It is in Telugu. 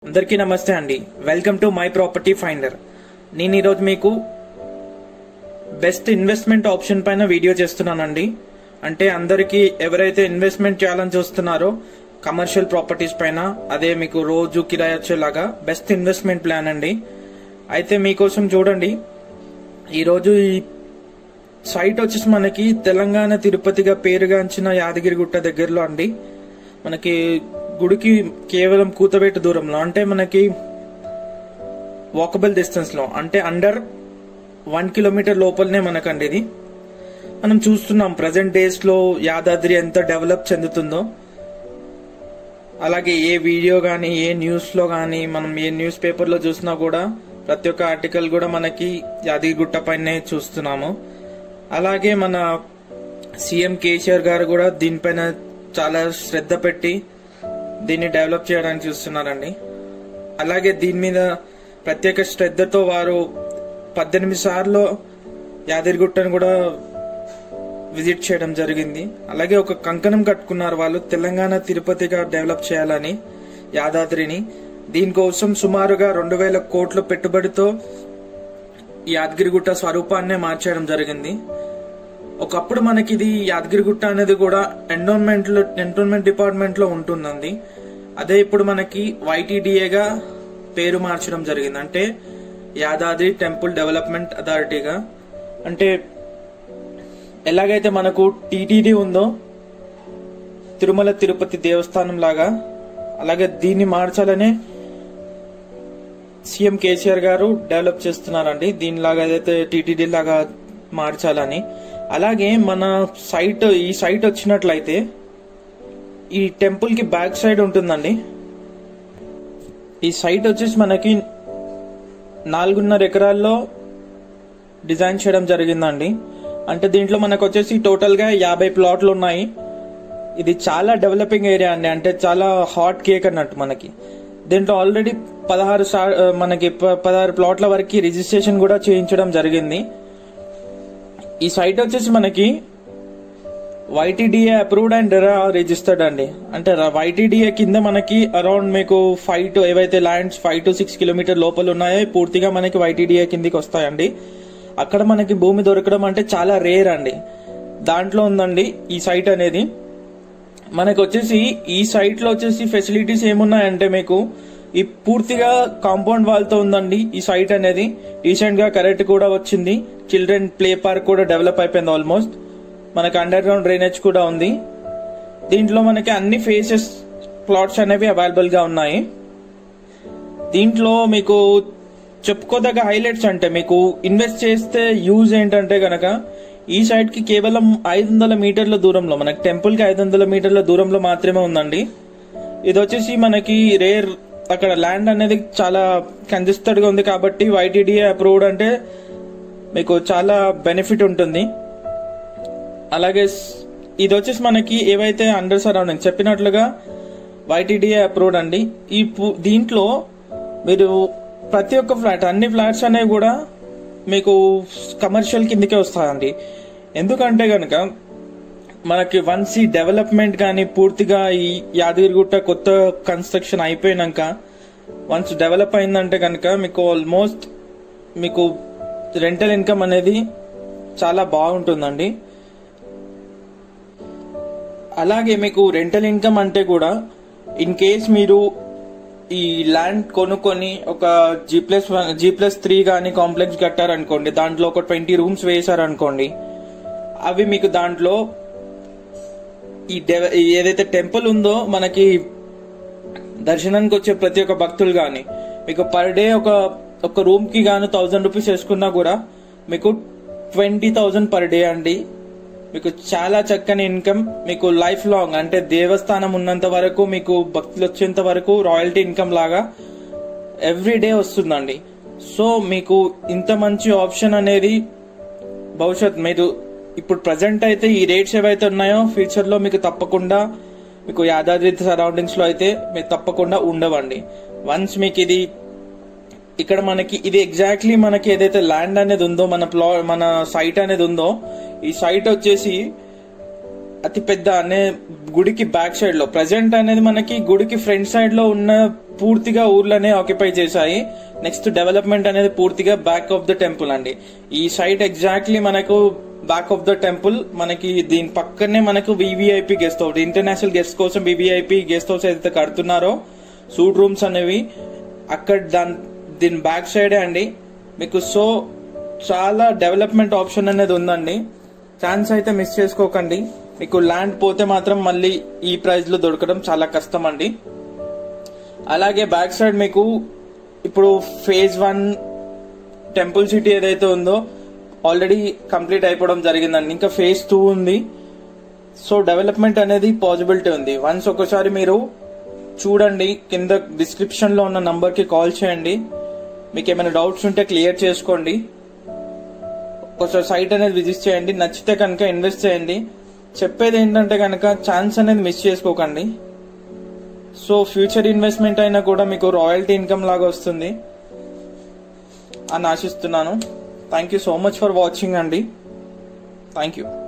అందరికీ నమస్తే అండి. Welcome to my property finder. నేను ఈరోజు మీకు బెస్ట్ ఇన్వెస్ట్మెంట్ ఆప్షన్ పైన వీడియో చేస్తున్నానండి. అంటే అందరికీ ఎవరైతే ఇన్వెస్ట్మెంట్ చేయాలని చూస్తున్నారో కమర్షియల్ ప్రాపర్టీస్ పైన, అదే మీకు రోజు కిరాయి వచ్చేలాగా బెస్ట్ ఇన్వెస్ట్మెంట్ ప్లాన్ అండి. అయితే మీకోసం చూడండి, ఈరోజు ఈ సైట్ వచ్చేసి మనకి తెలంగాణ తిరుపతిగా పేరుగాంచిన యాదగిరిగుట్ట దగ్గరలో అండి. మనకి గుడికి కేవలం కూతవేట దూరంలో, అంటే మనకి వాకబుల్ డిస్టెన్స్ లో, అంటే అండర్ 1 కిలోమీటర్ లోపలనే మనకండి ఇది. మనం చూస్తున్నాం ప్రజెంట్ డేస్ లో యాదాద్రి ఎంత డెవలప్ చెందుతుందో. అలాగే ఏ వీడియో గానీ, ఏ న్యూస్ లో గానీ, మనం ఏ న్యూస్ పేపర్ లో చూసినా కూడా ప్రతి ఒక్క ఆర్టికల్ కూడా మనకి యాదగిరిగుట్ట పైనే చూస్తున్నాము. అలాగే మన సీఎం కేసీఆర్ గారు కూడా దీనిపైన చాలా శ్రద్ధ పెట్టి దీన్ని డెవలప్ చేయడానికి చూస్తున్నారండి. అలాగే దీని మీద ప్రత్యేక శ్రద్ధతో వారు 18 సార్లు యాదగిరిగుట్టను కూడా విజిట్ చేయడం జరిగింది. అలాగే ఒక కంకణం కట్టుకున్నారు వాళ్ళు, తెలంగాణ తిరుపతిగా డెవలప్ చేయాలని యాదాద్రిని. దీనికోసం సుమారుగా 2000 కోట్ల పెట్టుబడితో యాదగిరిగుట్ట స్వరూపాన్నే మార్చేయడం జరిగింది. ఒకప్పుడు మనకి ఇది యాదగిరిగుట్ట అనేది కూడా ఎండోన్మెంట్ డిపార్ట్మెంట్ లో ఉంటుందండి. అదే ఇప్పుడు మనకి YTDAగా పేరు మార్చడం జరిగింది, అంటే యాదాద్రి టెంపుల్ డెవలప్మెంట్ అథారిటీగా. అంటే ఎలాగైతే మనకు TTD ఉందో తిరుమల తిరుపతి దేవస్థానం లాగా, అలాగే దీన్ని మార్చాలనే సీఎం కేసీఆర్ గారు డెవలప్ చేస్తున్నారండి. దీనిలాగా ఏదైతే TTD లాగా మార్చాలని. అలాగే మన ఈ సైట్ వచ్చినట్లయితే ఈ టెంపుల్ కి బ్యాక్ సైడ్ ఉంటుందండి. ఈ సైట్ వచ్చేసి మనకి 4.5 ఎకరాల్లో డిజైన్ చేయడం జరిగిందండి. అంటే దీంట్లో మనకు వచ్చేసి టోటల్ గా 50 ప్లాట్లు ఉన్నాయి. ఇది చాలా డెవలపింగ్ ఏరియా అండి, అంటే చాలా హాట్ కేక్ అన్నట్టు. మనకి దీంట్లో ఆల్రెడీ 16 ప్లాట్ల వరకు రిజిస్ట్రేషన్ కూడా చేయించడం జరిగింది. ఈ సైట్ వచ్చేసి మనకి YTDA అప్రూవ్డ్ అండ్ రిజిస్టర్డ్ అండి. అంటే YTDA కింద మనకి అరౌండ్ మీకు 5 to 6 కిలోమీటర్ లోపల ఉన్నాయో పూర్తిగా మనకి YTDA కిందికి వస్తాయండి. అక్కడ మనకి భూమి దొరకడం అంటే చాలా రేర్ అండి. దాంట్లో ఉందండి ఈ సైట్ అనేది. మనకు వచ్చేసి ఈ సైట్ లో వచ్చేసి ఫెసిలిటీస్ ఏమున్నాయంటే, మీకు ఈ పూర్తిగా కాంపౌండ్ వాల్ తో ఉందండి ఈ సైట్ అనేది. రీసెంట్ గా కరెక్ట్ కూడా వచ్చింది. చిల్డ్రన్ ప్లే పార్క్ కూడా డెవలప్ అయిపోయింది ఆల్మోస్ట్. మనకి అండర్ గ్రౌండ్ డ్రైనేజ్ కూడా ఉంది. దీంట్లో మనకి అన్ని ఫేసెస్ ప్లాట్స్ అనేవి అవైలబుల్ గా ఉన్నాయి. దీంట్లో మీకు చెప్పుకోదగ్గ హైలైట్స్ అంటే, మీకు ఇన్వెస్ట్ చేస్తే యూజ్ ఏంటంటే గనక, ఈ సైట్ కి కేవలం 500 మీటర్ల దూరంలో, మనకి టెంపుల్ కి 500 మీటర్ల దూరంలో మాత్రమే ఉందండి. ఇది వచ్చేసి మనకి రేర్, అక్కడ ల్యాండ్ అనేది చాలా కంజెస్టెడ్ గా ఉంది కాబట్టి YTDA అప్రూవ్డ్ అంటే మీకు చాలా బెనిఫిట్ ఉంటుంది. అలాగే ఇది వచ్చేసి మనకి ఏవైతే అండర్ సరౌండింగ్ చెప్పినట్లుగా YTDA అప్రూవ్డ్ అండి. దీంట్లో మీరు ప్రతి ఒక్క ఫ్లాట్, అన్ని ఫ్లాట్స్ అనేవి కూడా మీకు కమర్షియల్ కిందకే వస్తాయండి. ఎందుకంటే గనక మనకి వన్స్ ఈ డెవలప్మెంట్ కానీ పూర్తిగా ఈ యాదగిరిగుట్ట కొత్త కన్స్ట్రక్షన్ అయిపోయినాక వన్స్ డెవలప్ అయిందంటే కనుక మీకు ఆల్మోస్ట్ మీకు రెంటల్ ఇన్కమ్ అనేది చాలా బాగుంటుందండి. అలాగే మీకు రెంటల్ ఇన్కమ్ అంటే కూడా ఇన్ కేస్ మీరు ఈ ల్యాండ్ కొనుక్కొని ఒక G+3 గానీ కాంప్లెక్స్ కట్టారనుకోండి, దాంట్లో ఒక 20 రూమ్స్ వేసారనుకోండి, అవి మీకు దాంట్లో ఏదైతే టెంపుల్ ఉందో మనకి దర్శనానికి వచ్చే ప్రతి ఒక్క భక్తులు గాని మీకు పర్ డే ఒక రూమ్ కి గాను 1000 రూపీస్ వేసుకున్నా కూడా మీకు 20,000 పర్ డే అండి. మీకు చాలా చక్కని ఇన్కమ్, మీకు లైఫ్ లాంగ్, అంటే దేవస్థానం ఉన్నంత వరకు, మీకు భక్తులు వచ్చేంత వరకు రాయల్టీ ఇన్కమ్ లాగా ఎవ్రీ డే వస్తుందండి. సో మీకు ఇంత మంచి ఆప్షన్ అనేది భవిష్యత్, మీరు ఇప్పుడు ప్రజెంట్ అయితే ఈ రేట్స్ ఏవైతే ఉన్నాయో ఫ్యూచర్ లో మీకు తప్పకుండా, మీకు యాదాద్రి సరౌండింగ్స్ లో అయితే మీకు తప్పకుండా ఉండవండి. వన్స్ మీకు ఇది ఇక్కడ మనకి ఇది ఎగ్జాక్ట్లీ మనకి ఏదైతే ల్యాండ్ అనేది ఉందో, మన సైట్ అనేది ఉందో, ఈ సైట్ వచ్చేసి అతి పెద్ద అనే గుడికి బ్యాక్ సైడ్ లో, ప్రజెంట్ అనేది మనకి గుడికి ఫ్రంట్ సైడ్ లో ఉన్న పూర్తిగా ఊర్లోనే ఆక్యుపై చేశాయి. నెక్స్ట్ డెవలప్మెంట్ అనేది పూర్తిగా బ్యాక్ ఆఫ్ ద టెంపుల్ అండి. ఈ సైట్ ఎగ్జాక్ట్లీ మనకు బ్యాక్ ఆఫ్ ద టెంపుల్. మనకి దీని పక్కనే మనకు VVIP guest house, international guest కోసం వివిఐపి గెస్ట్ హౌస్ ఏదైతే కడుతున్నారో సూట్ రూమ్స్ అనేవి అక్కడ దీని బ్యాక్ సైడే అండి మీకు. సో చాలా డెవలప్మెంట్ ఆప్షన్ అనేది ఉందండి. ఛాన్స్ అయితే మిస్ చేసుకోకండి. మీకు ల్యాండ్ పోతే మాత్రం మళ్ళీ ఈ ప్రైస్ లో దొరకడం చాలా కష్టం అండి. అలాగే బ్యాక్ సైడ్ మీకు ఇప్పుడు ఫేజ్ 1 టెంపుల్ సిటీ ఏదైతే ఉందో ఆల్రెడీ కంప్లీట్ అయిపోవడం జరిగిందండి. ఇంకా ఫేజ్ 2 ఉంది. సో డెవలప్మెంట్ అనేది పాసిబిలిటీ ఉంది. వన్స్ ఒకసారి మీరు చూడండి, కింద డిస్క్రిప్షన్ లో ఉన్న నంబర్ కి కాల్ చేయండి. మీకు ఏమైనా డౌట్స్ ఉంటే క్లియర్ చేసుకోండి. ఒకసారి సైట్ అనేది విజిట్ చేయండి. నచ్చితే కనుక ఇన్వెస్ట్ చేయండి. చెప్పేది ఏంటంటే కనుక ఛాన్స్ అనేది మిస్ చేసుకోకండి. సో ఫ్యూచర్ ఇన్వెస్ట్మెంట్ అయినా కూడా మీకు రాయల్టీ ఇన్కమ్ లాగా వస్తుంది అని ఆశిస్తున్నాను. Thank you so much for watching అండి. Thank you.